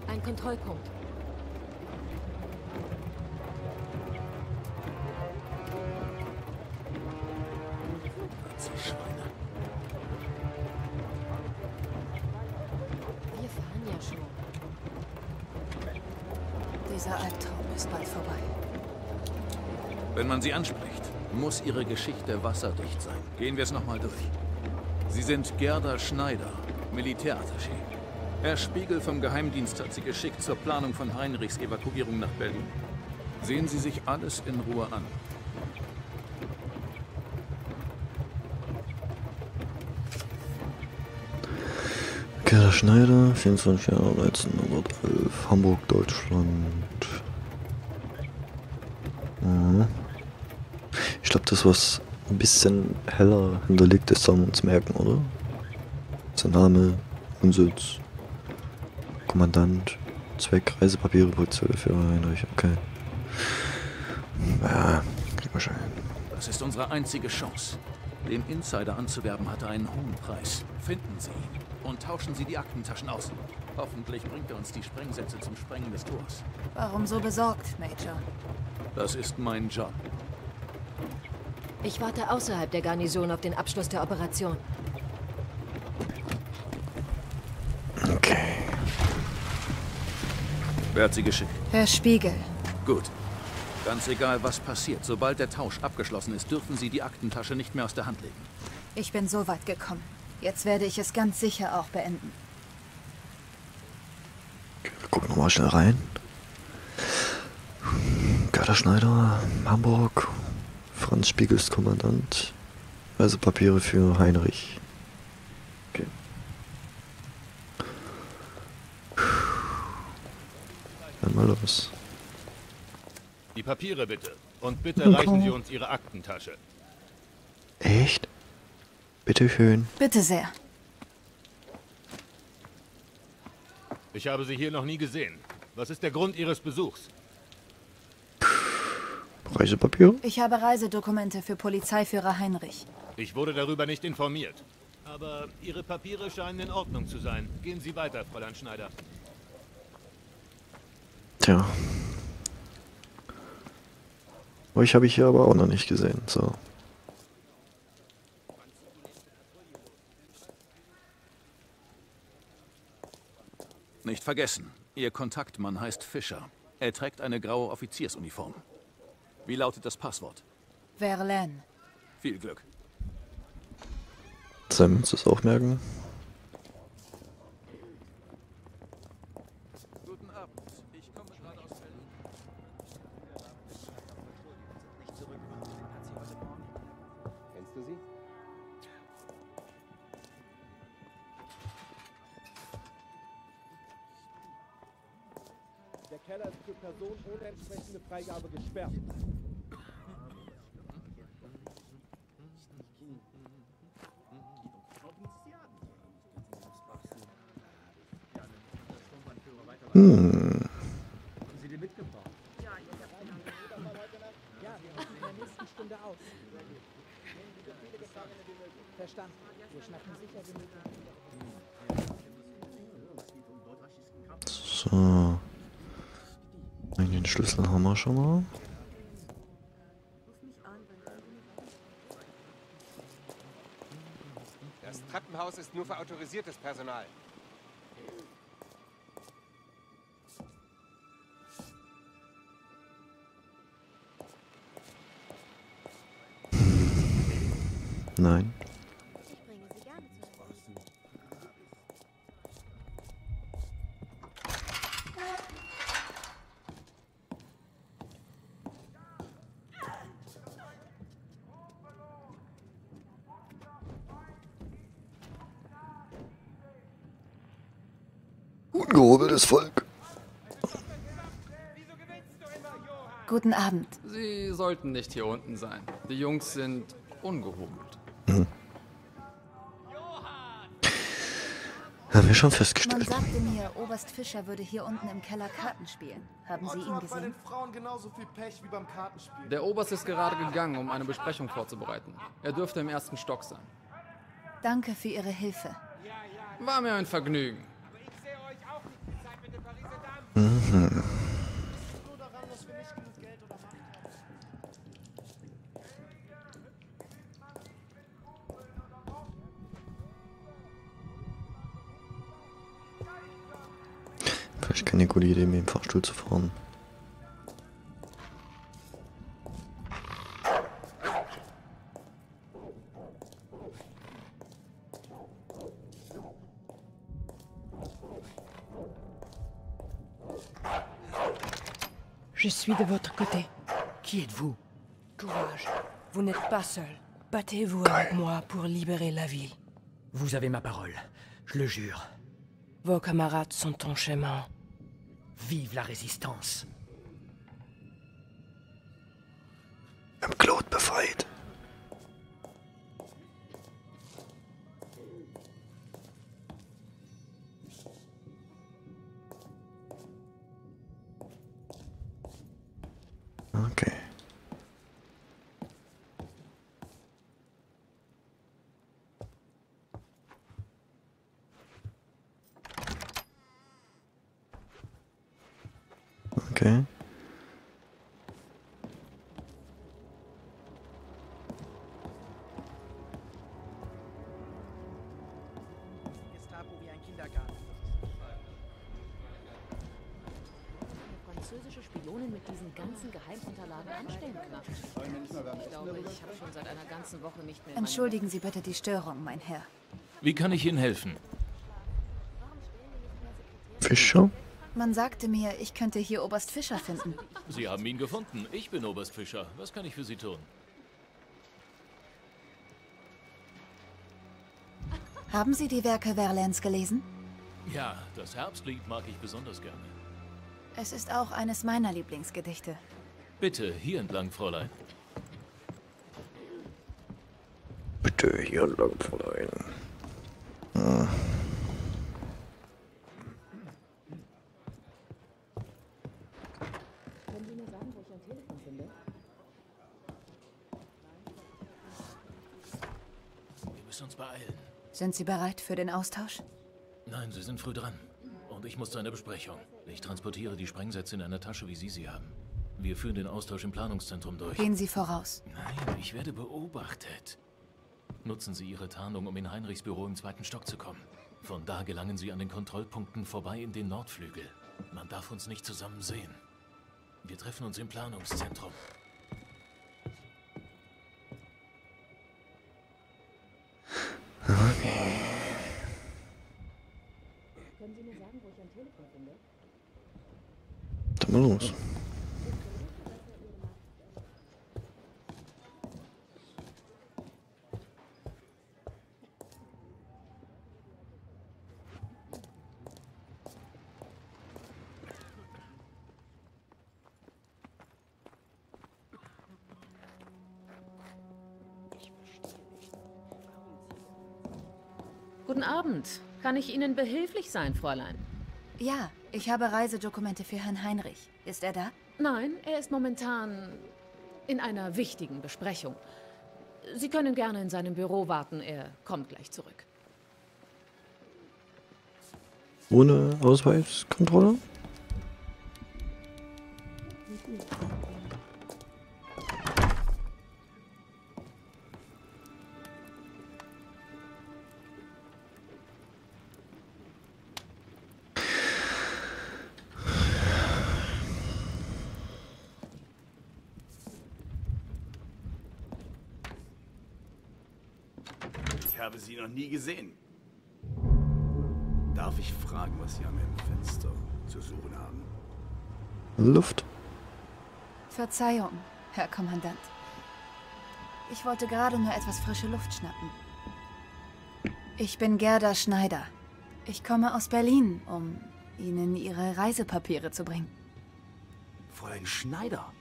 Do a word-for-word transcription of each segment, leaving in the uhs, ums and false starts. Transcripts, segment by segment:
Ein Kontrollpunkt. Schweine. Wir fahren ja schon. Dieser Albtraum ist bald vorbei. Wenn man sie anspricht, muss ihre Geschichte wasserdicht sein. Gehen wir es nochmal durch. Sie sind Gerda Schneider, Militärattaché. Herr Spiegel vom Geheimdienst hat Sie geschickt zur Planung von Heinrichs Evakuierung nach Berlin. Sehen Sie sich alles in Ruhe an. Gerda Schneider, vierundzwanzig Jahre, neunzehnhundertelf, Hamburg, Deutschland. Mhm. Ich glaube, das, was ein bisschen heller hinterlegt ist, sollen wir uns merken, oder? Sein Name, Wohnsitz, Kommandant, Zweck, Reisepapiere, Polizei für Heinrich, okay. Ja, kriegen wir schon hin. Das ist unsere einzige Chance. Den Insider anzuwerben hatte einen hohen Preis. Finden Sie ihn und tauschen Sie die Aktentaschen aus. Hoffentlich bringt er uns die Sprengsätze zum Sprengen des Tors. Warum so besorgt, Major? Das ist mein Job. Ich warte außerhalb der Garnison auf den Abschluss der Operation. Okay. Wer hat Sie geschickt? Herr Spiegel. Gut. Ganz egal, was passiert. Sobald der Tausch abgeschlossen ist, dürfen Sie die Aktentasche nicht mehr aus der Hand legen. Ich bin so weit gekommen. Jetzt werde ich es ganz sicher auch beenden. Okay, wir gucken nochmal schnell rein. Gerda Schneider, Hamburg. Franz Spiegel ist Kommandant. Reisepapiere für Heinrich. Okay. Dann mal los. Die Papiere bitte. Und bitte reichen Sie uns Ihre Aktentasche. Echt? Bitteschön. Bitte sehr. Ich habe Sie hier noch nie gesehen. Was ist der Grund Ihres Besuchs? Reisepapiere? Ich habe Reisedokumente für Polizeiführer Heinrich. Ich wurde darüber nicht informiert. Aber Ihre Papiere scheinen in Ordnung zu sein. Gehen Sie weiter, Fräulein Schneider. Tja. Euch habe ich hier aber auch noch nicht gesehen. So. Nicht vergessen, Ihr Kontaktmann heißt Fischer. Er trägt eine graue Offiziersuniform. Wie lautet das Passwort? Verlaine. Viel Glück. Sollen wir uns das auch merken? Guten Abend. Ich komme gerade aus Berlin. Kennst du sie? Der Keller ist für Personen ohne entsprechende Freigabe gesperrt. Hm. Haben Sie die mitgebracht? Ja, wir haben in der nächsten Stunde aus. Nehmen Sie so viele Gefangene wie möglich. Verstanden. Wir schnappen sicher genug. So. Den Schlüssel haben wir schon mal. Das Treppenhaus ist nur für autorisiertes Personal. Nein. Ich bringe Sie gerne zu Essen. Ungehobeltes Volk. Guten Abend. Sie sollten nicht hier unten sein. Die Jungs sind ungehobelt. Hm. Haben wir schon Man festgestellt. sagte mir, Oberst Fischer würde hier unten im Keller Karten spielen. Haben Sie ihn Bei gesehen? den Frauen genauso viel Pech wie beim Kartenspiel. Der Oberst ist gerade gegangen, um eine Besprechung vorzubereiten. Er dürfte im ersten Stock sein. Danke für Ihre Hilfe. War mir ein Vergnügen. Ich sehe euch auch nicht. Die Zeit mit dem Pariser Mhm. Nur daran, dass wir nicht genug Geld oder Macht haben. Vielleicht keine gute Idee, mit dem Fahrstuhl zu fahren. Je suis de votre côté. Qui êtes-vous? Courage. Vous n'êtes pas seul. Battez-vous avec moi pour libérer la ville. Vous avez ma parole, je le jure. Vos camarades sont en chemin. Vive la résistance. Wir haben Claude befreit. Okay. Okay. Gestapo wie ein Kindergarten. Französische Spionin mit diesen ganzen Geheimunterlagen anstellen kann. Ich glaube, ich habe schon seit einer ganzen Woche nicht mehr... Entschuldigen Sie bitte die Störung, mein Herr. Wie kann ich Ihnen helfen? Fischer? Man sagte mir, ich könnte hier Oberst Fischer finden. Sie haben ihn gefunden. Ich bin Oberst Fischer. Was kann ich für Sie tun? Haben Sie die Werke Verlaines gelesen? Ja, das Herbstlied mag ich besonders gerne. Es ist auch eines meiner Lieblingsgedichte. Bitte, hier entlang, Fräulein. Bitte hier lang, Fräulein. Ah. Können Sie mir sagen, wo ich ein Telefon finde? Wir müssen uns beeilen. Sind Sie bereit für den Austausch? Nein, Sie sind früh dran. Und ich muss zu einer Besprechung. Ich transportiere die Sprengsätze in einer Tasche, wie Sie sie haben. Wir führen den Austausch im Planungszentrum durch. Gehen Sie voraus. Nein, ich werde beobachtet. Nutzen Sie Ihre Tarnung, um in Heinrichs Büro im zweiten Stock zu kommen. Von da gelangen Sie an den Kontrollpunkten vorbei in den Nordflügel. Man darf uns nicht zusammen sehen. Wir treffen uns im Planungszentrum. Okay. Können Sie mir sagen, wo ich ein Telefon finde? Dann mal los. Guten Abend. Kann ich Ihnen behilflich sein, Fräulein? Ja, ich habe Reisedokumente für Herrn Heinrich. Ist er da? Nein, er ist momentan in einer wichtigen Besprechung. Sie können gerne in seinem Büro warten, er kommt gleich zurück. Ohne Ausweiskontrolle? Ich habe Sie noch nie gesehen. Darf ich fragen, was Sie am Fenster zu suchen haben? Luft. Verzeihung, Herr Kommandant. Ich wollte gerade nur etwas frische Luft schnappen. Ich bin Gerda Schneider. Ich komme aus Berlin, um Ihnen Ihre Reisepapiere zu bringen. Fräulein Schneider.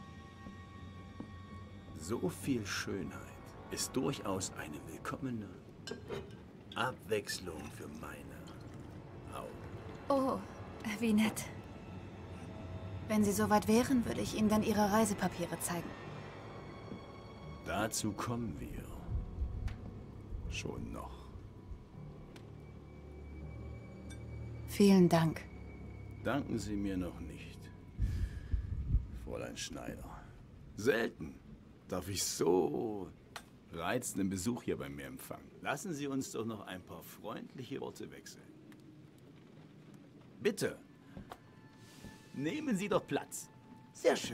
So viel Schönheit ist durchaus eine willkommene Abwechslung für meine Augen. Oh, wie nett. Wenn Sie soweit wären, würde ich Ihnen dann Ihre Reisepapiere zeigen. Dazu kommen wir schon noch. Vielen Dank. Danken Sie mir noch nicht, Fräulein Schneider. Selten darf ich so reizenden Besuch hier bei mir empfangen. Lassen Sie uns doch noch ein paar freundliche Worte wechseln. Bitte, nehmen Sie doch Platz. Sehr schön.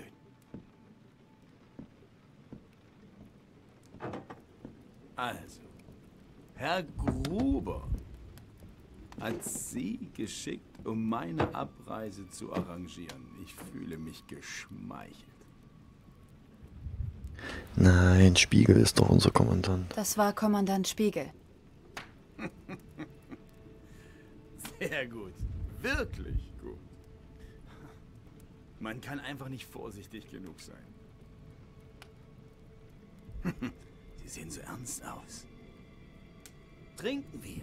Also, Herr Gruber hat Sie geschickt, um meine Abreise zu arrangieren. Ich fühle mich geschmeichelt. Nein, Spiegel ist doch unser Kommandant. Das war Kommandant Spiegel. Sehr gut. Wirklich gut. Man kann einfach nicht vorsichtig genug sein. Sie sehen so ernst aus. Trinken wir.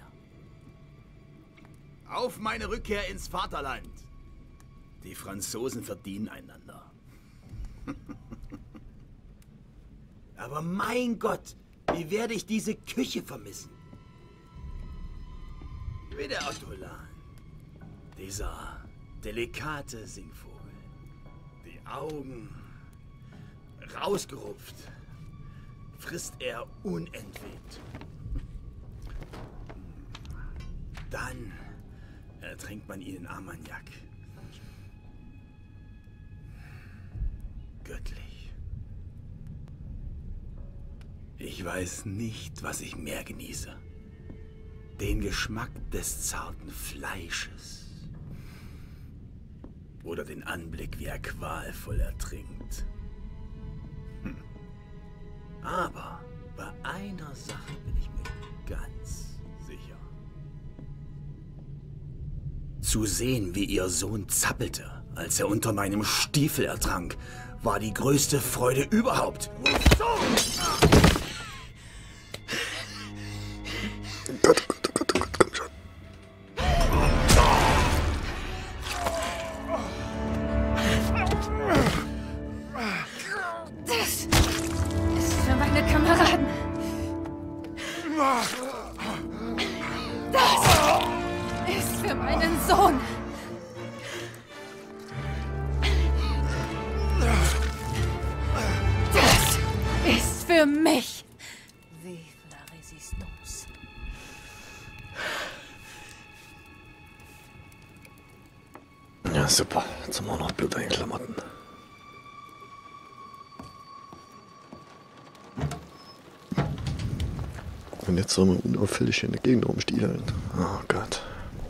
Auf meine Rückkehr ins Vaterland. Die Franzosen verdienen einander. Aber mein Gott, wie werde ich diese Küche vermissen? Wie der Ortolan. Dieser delikate Singvogel. Die Augen rausgerupft. Frisst er unentwegt. Dann ertränkt man ihn in Armagnac. Göttlich. Ich weiß nicht, was ich mehr genieße. Den Geschmack des zarten Fleisches. Oder den Anblick, wie er qualvoll ertrinkt. Hm. Aber bei einer Sache bin ich mir ganz sicher. Zu sehen, wie ihr Sohn zappelte, als er unter meinem Stiefel ertrank, war die größte Freude überhaupt. Gott, Gott, Gott, Gott, Gott, komm schon. Das ist für meine Kameraden. Das ist für meinen Sohn. Das ist für mich. Vive la Résistance. Ja, super. Jetzt haben wir auch noch Blut an den Klamotten. Und jetzt sollen wir unauffällig in der Gegend rumstiefeln. Oh Gott.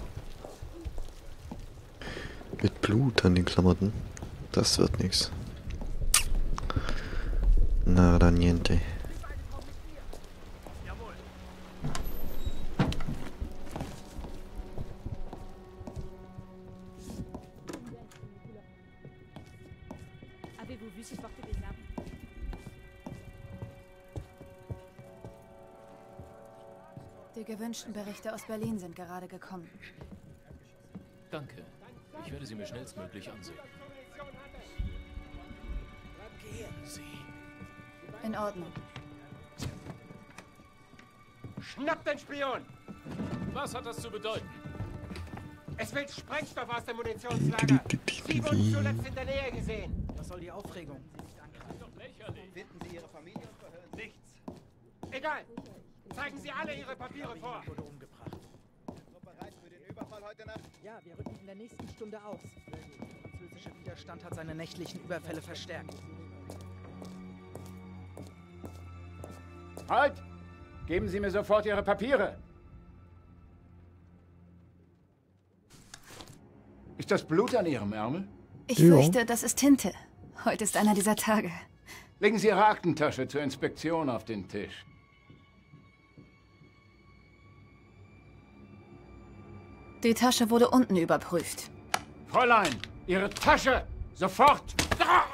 Mit Blut an den Klamotten. Das wird nix. Nada niente. Avez-vous vu si porter des armes? Die gewünschten Berichte aus Berlin sind gerade gekommen. Danke. Ich werde sie mir schnellstmöglich ansehen. Gehen Sie. In Ordnung. Schnappt den Spion! Was hat das zu bedeuten? Es will Sprengstoff aus dem Munitionslager. Sie wurden zuletzt in der Nähe gesehen. Was soll die Aufregung? Das ist doch lächerlich. Finden Sie Ihre Familie und verhören Sie Nichts. Egal. Zeigen Sie alle Ihre Papiere vor. Wurde umgebracht. so bereit für den Überfall heute Nacht? Ja, wir rücken in der nächsten Stunde aus. Der französische Widerstand hat seine nächtlichen Überfälle verstärkt. Halt! Geben Sie mir sofort Ihre Papiere. Ist das Blut an Ihrem Ärmel? Ich fürchte, das ist Tinte. Heute ist einer dieser Tage. Legen Sie Ihre Aktentasche zur Inspektion auf den Tisch. Die Tasche wurde unten überprüft. Fräulein, Ihre Tasche! Sofort! Ah!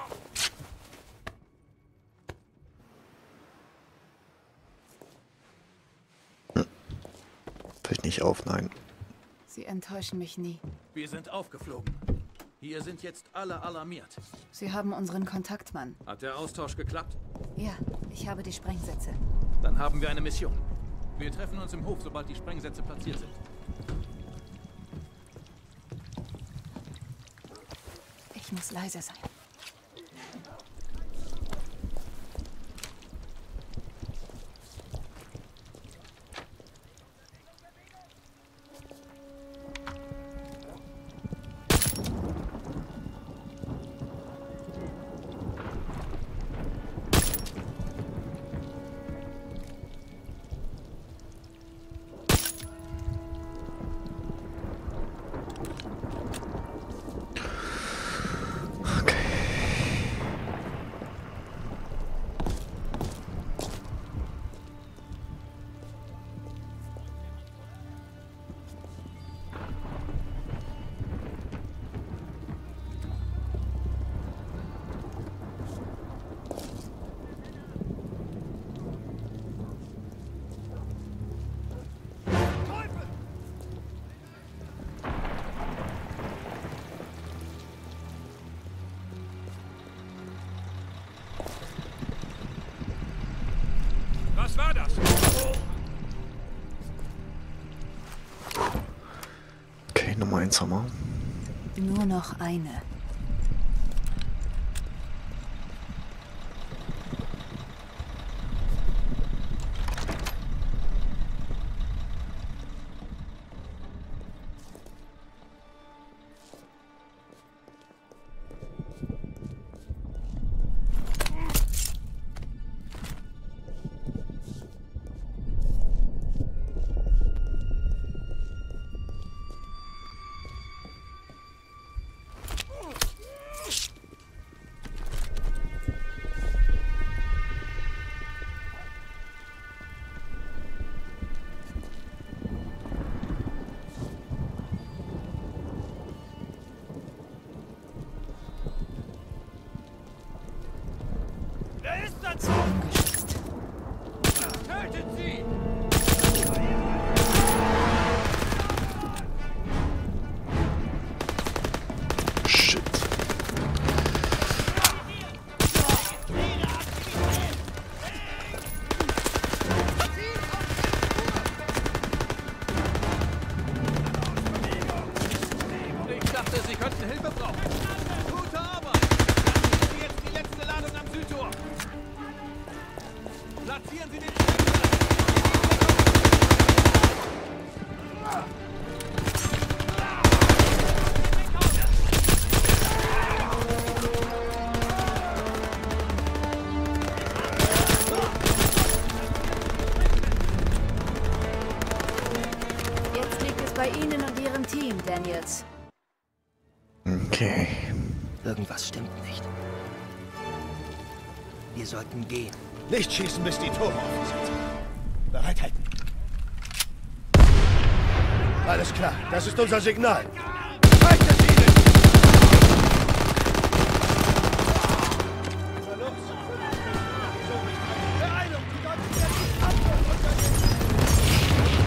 Fällt nicht auf, nein. Sie enttäuschen mich nie. Wir sind aufgeflogen. Hier sind jetzt alle alarmiert. Sie haben unseren Kontaktmann. Hat der Austausch geklappt? Ja, ich habe die Sprengsätze. Dann haben wir eine Mission. Wir treffen uns im Hof, sobald die Sprengsätze platziert sind. Ich muss leise sein. Was war das? Okay, Nummer eins haben wir. Nur noch eine. Wer ist das? Ungeschützt. Tötet sie! Shit. Ich dachte, Sie könnten Hilfe brauchen. Gute Arbeit. Jetzt die letzte Ladung am Südtor. Platzieren Sie den Jetzt liegt es bei Ihnen und Ihrem Team, Daniels. Okay. Irgendwas stimmt nicht. Wir sollten gehen. Nicht schießen, bis die Tore offen sind. Bereithalten. Alles klar, das ist unser Signal. Zeigt es ihnen! Was ist da los? Beeilung, die Deutschen werden die Antwort unternehmen!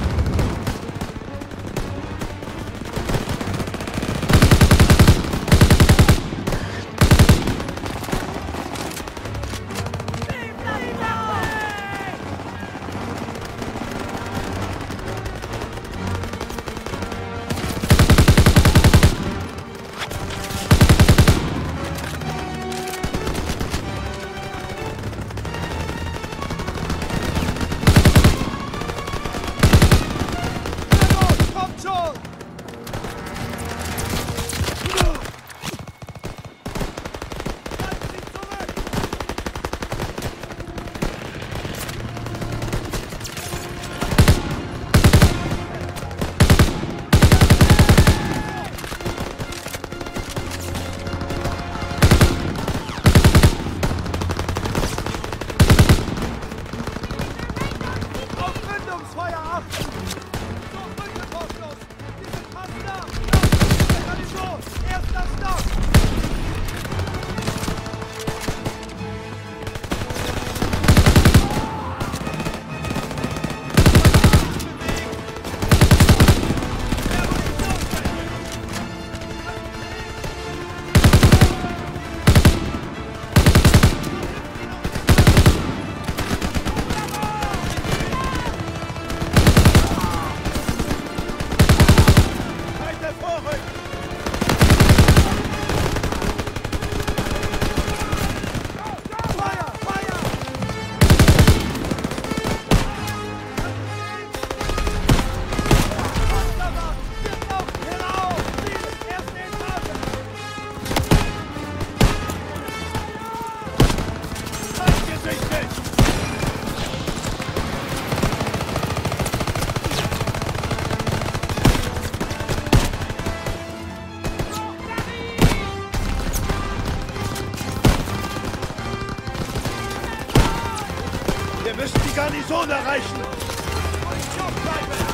reichen! Position bleiben!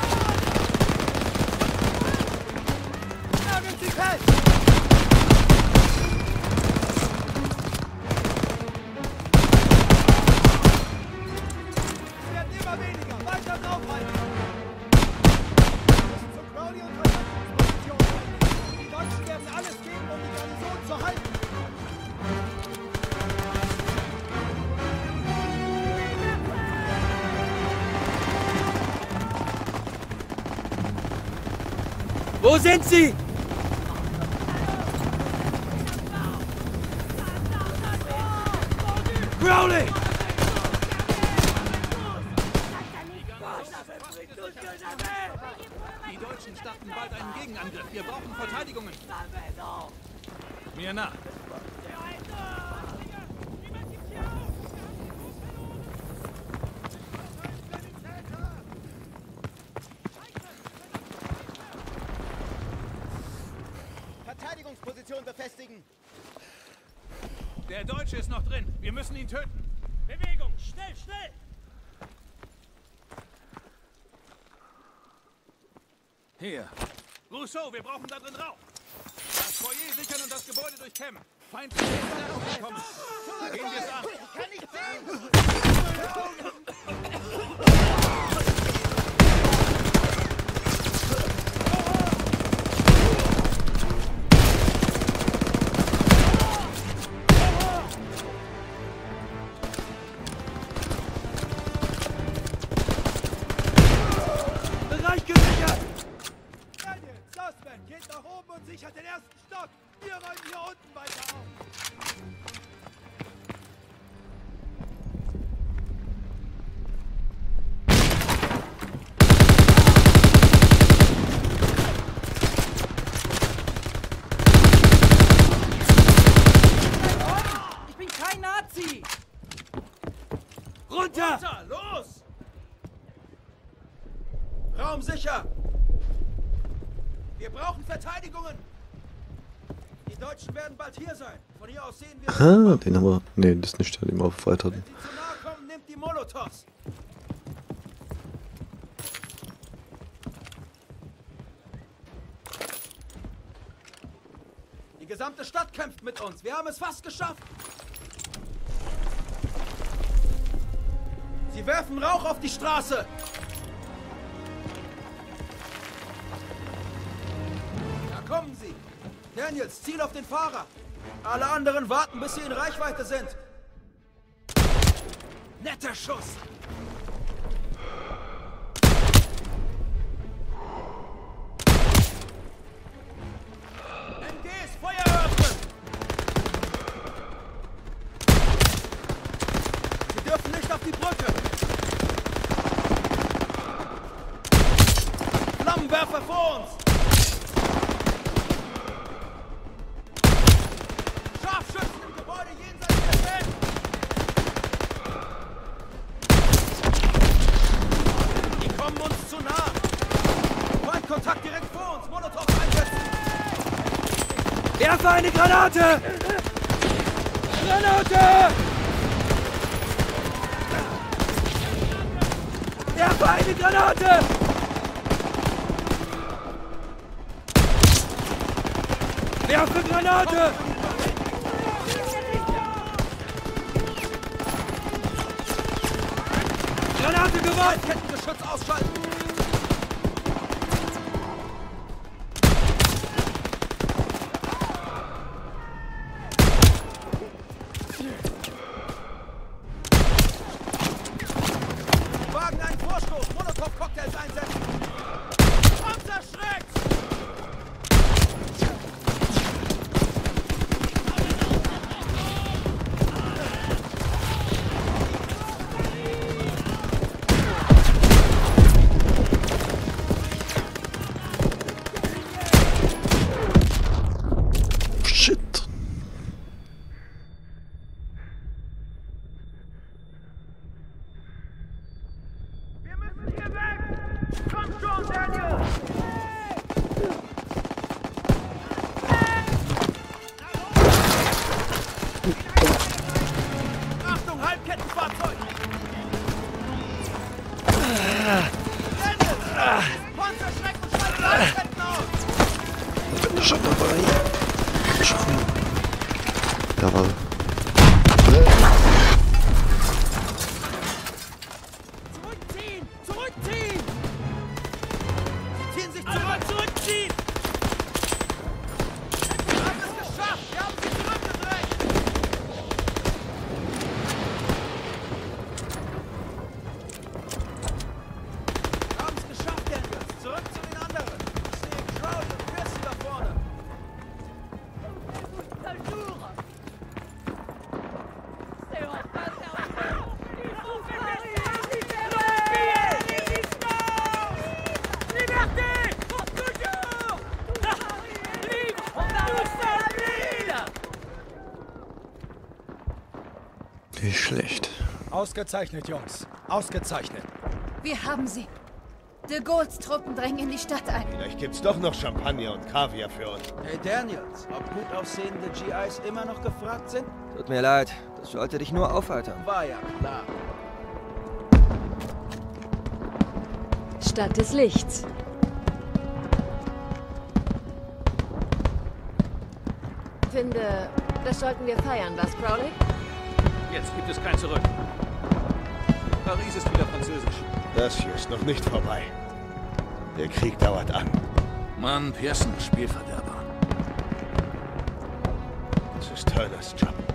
Nageln Sie fest! Es werden immer weniger! Weiter draufhalten! Wir müssen zu Crowley und Verteidigungsposition einnehmen. Die Deutschen werden alles geben, um die Garnison zu halten! Wo sind sie? Crowley! Die Deutschen starten bald einen Gegenangriff. Wir brauchen Verteidigungen. Mir nach. Verteidigungsposition befestigen. Der Deutsche ist noch drin. Wir müssen ihn töten. Bewegung! Schnell, schnell! Hier. Rousseau, wir brauchen da drin Rauch. Das Foyer sichern und das Gebäude durchkämmen. Feindliche Stellung kommen. Gehen wir es an. Ich kann nicht sehen! Bereich gesichert! Daniel, Sussman, geht nach oben und sichert den ersten Stock. Wir räumen hier unten weiter auf. Ich bin kein Nazi! Runter! Runter, los! Raum sicher! Wir brauchen Verteidigungen! Die Deutschen werden bald hier sein. Von hier aus sehen wir... Aha, den haben wir... Nee, das ist nicht der, den wir befreit hatten. Wenn sie zu nahe kommen, nimmt die Molotovs! Die gesamte Stadt kämpft mit uns. Wir haben es fast geschafft. Sie werfen Rauch auf die Straße. Da kommen sie. Daniels, Ziel auf den Fahrer. Alle anderen warten, bis sie in Reichweite sind. Netter Schuss. M Gs, Feuer eröffnen! Sie dürfen nicht auf die Brücke! Flammenwerfer vor uns! Scharfschützen im Gebäude jenseits der Welt! Die kommen uns zu nah! Feindkontakt direkt vor uns! Molotov einsetzen! Werfe eine Granate! Granate! Werfe eine Granate! Werfe Granate! Granate gewandt! Kettengeschütz ausschalten! Wagen einen Vorstoß! Molotow-Cocktails einsetzen! Panzerschreck! schon dabei. Schon. Jawohl. Zurückziehen! Zurückziehen! Sie ziehen sich zurück! Zurückziehen! Wir haben es geschafft! Wir haben sie zurückgedrängt! Wir haben es geschafft, Daniels! Zurück zu den anderen! Ich sehe Crowley und Pierce da vorne! Nicht schlecht. Ausgezeichnet, Jungs. Ausgezeichnet. Wir haben sie. De Gaulles Truppen drängen in die Stadt ein. Vielleicht gibt's doch noch Champagner und Kaviar für uns. Hey Daniels, ob gut aussehende G Is immer noch gefragt sind? Tut mir leid, das sollte dich nur aufheitern. War ja klar. Stadt des Lichts. Finde, das sollten wir feiern, was, Crowley? Jetzt gibt es kein Zurück. Paris ist wieder französisch. Das hier ist noch nicht vorbei. Der Krieg dauert an. Mann, Pearson, Spielverderber. Das ist Turners Job.